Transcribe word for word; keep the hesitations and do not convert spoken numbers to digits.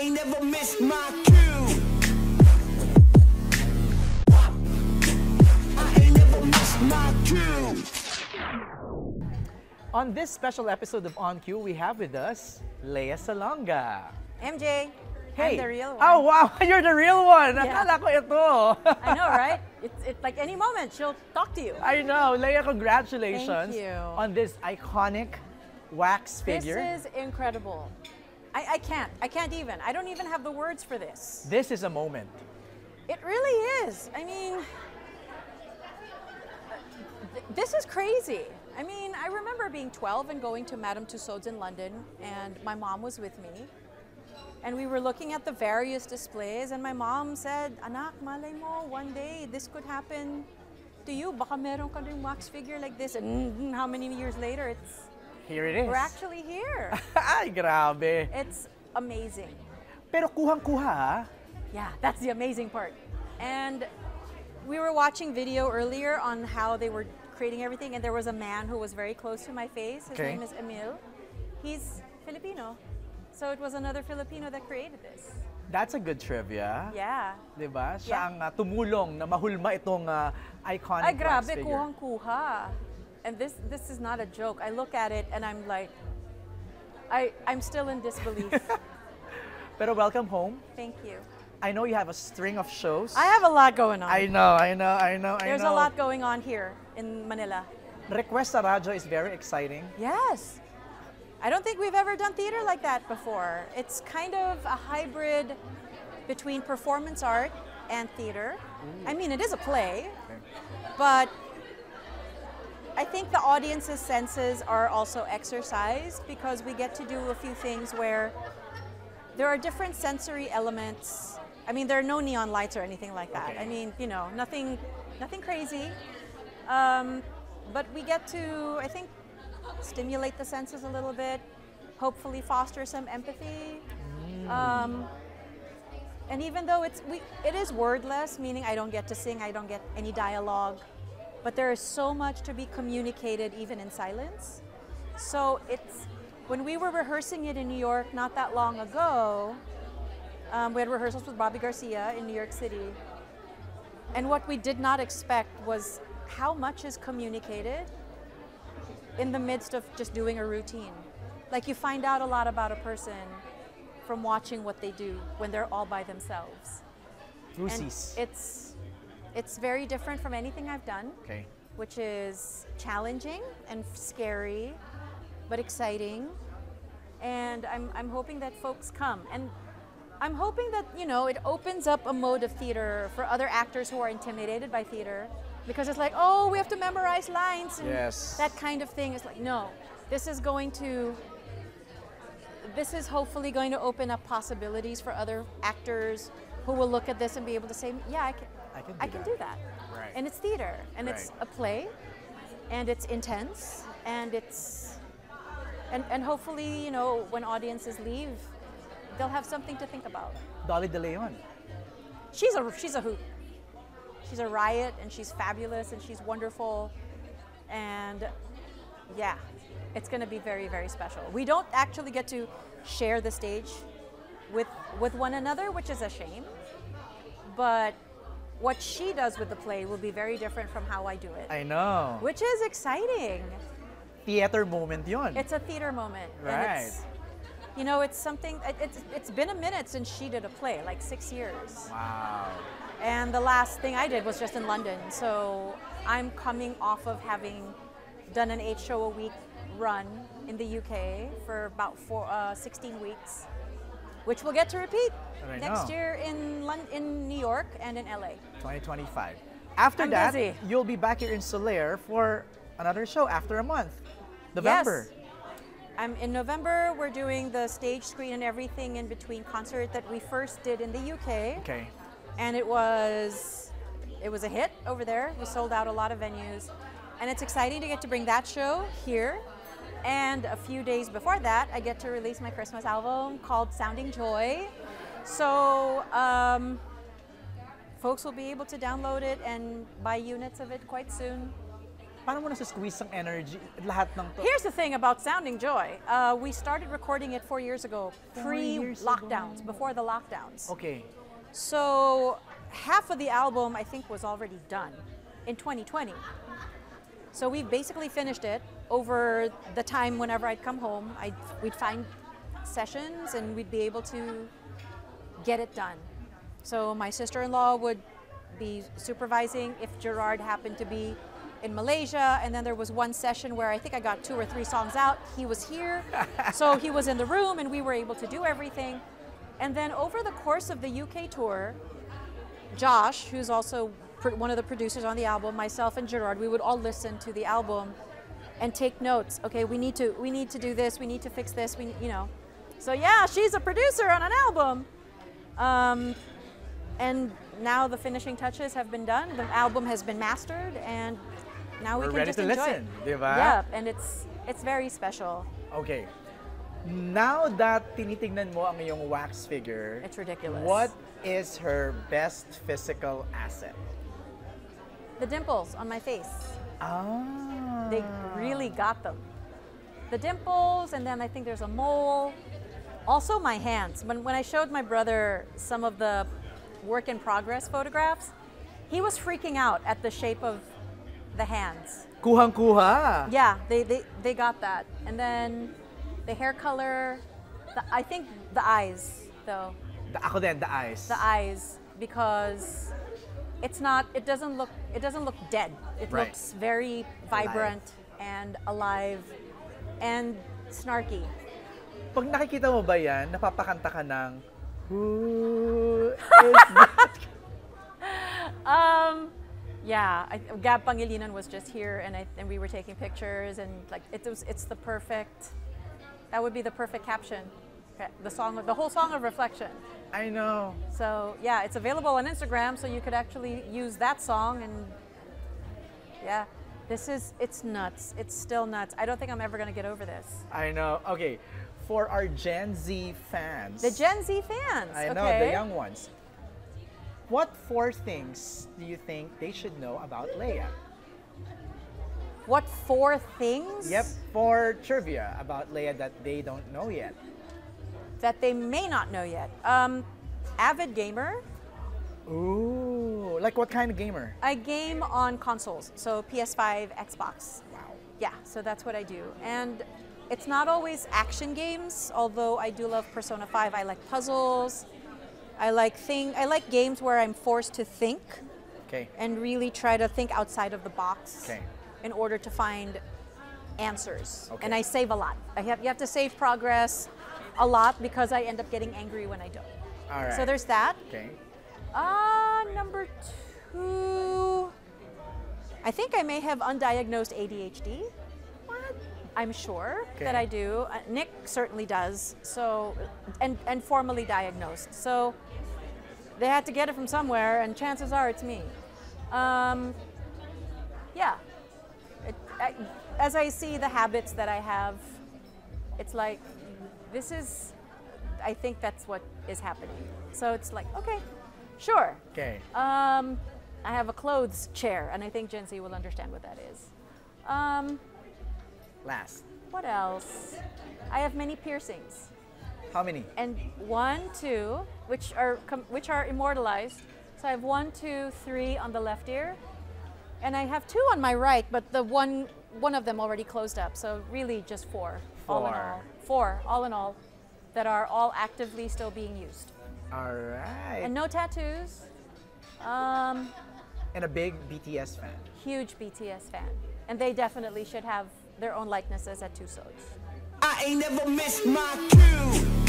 ain't never missed my cue. I ain't never missed my cue. On this special episode of On Cue, we have with us Lea Salonga. M J, Hey. I'm the real one. Oh, wow. You're the real one. Yeah. Akala ko ito. I know, right? It's it, like any moment, she'll talk to you. I know. Leia, congratulations Thank you. on this iconic wax figure. This is incredible. I, I can't. I can't even. I don't even have the words for this. This is a moment. It really is. I mean, th- this is crazy. I mean, I remember being twelve and going to Madame Tussauds in London, and my mom was with me. And we were looking at the various displays, and my mom said, "Anak, malay mo, one day this could happen to you. Baka meron ka rin wax figure like this." And mm, how many years later, it's Here it is. we're actually here. Ay, grabe. It's amazing. Pero kuhang-kuha, ha? Yeah, that's the amazing part. And we were watching video earlier on how they were creating everything, and there was a man who was very close to my face. His Okay. name is Emil. He's Filipino. So it was another Filipino that created this. That's a good trivia. Yeah. Diba? Siya Yeah. ang uh, tumulong na mahulma itong uh, iconic Ay, wax grabe, figure. kuhang-kuha. And this this is not a joke. I look at it and I'm like, I, I'm still in disbelief. Pero welcome home. Thank you. I know you have a string of shows. I have a lot going on. I know, I know, I know, I There's know. a lot going on here in Manila. Request sa Radyo is very exciting. Yes. I don't think we've ever done theater like that before. It's kind of a hybrid between performance art and theater. I mean, it is a play, but I think the audience's senses are also exercised because we get to do a few things where there are different sensory elements. I mean, there are no neon lights or anything like that. Okay. I mean, you know, nothing, nothing crazy. Um, but we get to, I think, stimulate the senses a little bit, hopefully foster some empathy. Um, and even though it's we, it is wordless, meaning I don't get to sing, I don't get any dialogue, but there is so much to be communicated even in silence. So it's when we were rehearsing it in New York not that long ago, um, we had rehearsals with Bobby Garcia in New York City, and what we did not expect was how much is communicated in the midst of just doing a routine. Like you find out a lot about a person from watching what they do when they're all by themselves. And Rusies. it's it's very different from anything I've done, Okay. which is challenging and scary, but exciting. And I'm I'm hoping that folks come. And I'm hoping that, you know, it opens up a mode of theater for other actors who are intimidated by theater. Because it's like, oh, we have to memorize lines and Yes. that kind of thing. It's like, no, this is going to, this is hopefully going to open up possibilities for other actors who will look at this and be able to say, yeah, I can, I can do I can that. do that. Right. And it's theater, and it's Right. a play, and it's intense, and it's, and, and hopefully, you know, when audiences leave, they'll have something to think about. Dolly De Leon. She's a, she's a hoot. She's a riot, and she's fabulous, and she's wonderful, and yeah, it's going to be very, very special. We don't actually get to share the stage with with one another, which is a shame, but what she does with the play will be very different from how I do it, I know. which is exciting. Theater moment yun. It's a theater moment. Right. And it's, you know, it's something, it- it's, it's been a minute since she did a play, like six years. Wow. And the last thing I did was just in London. So I'm coming off of having done an eight show a week run in the U K for about four, uh, sixteen weeks, which we'll get to repeat I next know. year in Lon- in New York and in L A. twenty twenty-five. After I'm that, busy. you'll be back here in Solaire for another show after a month. November. Yes. I'm in November. We're doing the stage screen and everything in between concert that we first did in the U K. Okay. And it was it was a hit over there. We sold out a lot of venues, and it's exciting to get to bring that show here. And a few days before that, I get to release my Christmas album called Sounding Joy. So um, folks will be able to download it and buy units of it quite soon. paano mo nasa-squeeze ang energy, lahat ng to? Here's the thing about Sounding Joy. Uh, we started recording it four years ago, Four years pre-lockdowns, ago. before the lockdowns. Okay. So half of the album, I think, was already done in twenty twenty. So we basically finished it over the time whenever I'd come home. I'd, we'd find sessions and we'd be able to get it done. So my sister-in-law would be supervising if Gerard happened to be in Malaysia, and then there was one session where I think I got two or three songs out. He was here, so he was in the room and we were able to do everything. And then over the course of the U K tour, Josh, who's also one of the producers on the album, myself and Gerard, we would all listen to the album and take notes. Okay, we need to we need to do this, we need to fix this, we you know. So yeah, she's a producer on an album. Um, and now the finishing touches have been done. The album has been mastered, and now we We're can ready just to enjoy listen, it. diba? Yeah, and it's it's very special. Okay. Now that tinitingnan mo ang iyong wax figure, It's ridiculous. what is her best physical asset? The dimples on my face. Ah. They really got them. The dimples, and then I think there's a mole. Also my hands. When, when I showed my brother some of the work in progress photographs, he was freaking out at the shape of the hands. Kuhang-kuha. Yeah, they, they, they got that. And then the hair color, the, I think the eyes, though. The, ako din, the eyes. The eyes, because it's not, it doesn't look, it doesn't look dead. It Right. looks very vibrant and alive and snarky. Pag nakikita mo ba yan, napapakanta ka ng, who is that? Um, yeah, I, Gab Pangilinan was just here, and I, and we were taking pictures, and like it was, it's the perfect. That would be the perfect caption. The song, the whole song of Reflection. I know. So yeah, it's available on Instagram, so you could actually use that song, and yeah, this is, it's nuts. It's still nuts. I don't think I'm ever gonna get over this. I know. Okay, for our Gen Z fans. The Gen Z fans. I know, okay. the young ones. What four things do you think they should know about Leia? What four things? Yep, four trivia about Leia that they don't know yet. That they may not know yet. Um, avid gamer. Ooh, like what kind of gamer? I game on consoles, so P S five, Xbox. Wow. Yeah, so that's what I do. And it's not always action games, although I do love Persona five. I like puzzles. I like thing. I like games where I'm forced to think Okay. and really try to think outside of the box Okay. in order to find answers. Okay. And I save a lot. I have, you have to save progress a lot because I end up getting angry when I don't. All right. So there's that. Okay. Uh, number two, I think I may have undiagnosed A D H D. What? I'm sure Okay. that I do. Uh, Nick certainly does. So, and and formally diagnosed. So they had to get it from somewhere, and chances are it's me. Um, yeah. It, I, as I see the habits that I have, it's like this is. I think that's what is happening. So it's like, okay, sure. Okay. Um, I have a clothes chair, and I think Gen Z will understand what that is. Um, Last. what else? I have many piercings, How many? and one, two, which are com- which are immortalized. So I have one, two, three on the left ear, and I have two on my right, but the one one of them already closed up. So really, just four, all in Four. all. Four, all in all, that are all actively still being used, All right. and no tattoos. Um, And a big B T S fan. huge B T S fan, and they definitely should have their own likenesses at Tussauds. I ain't never missed my cue.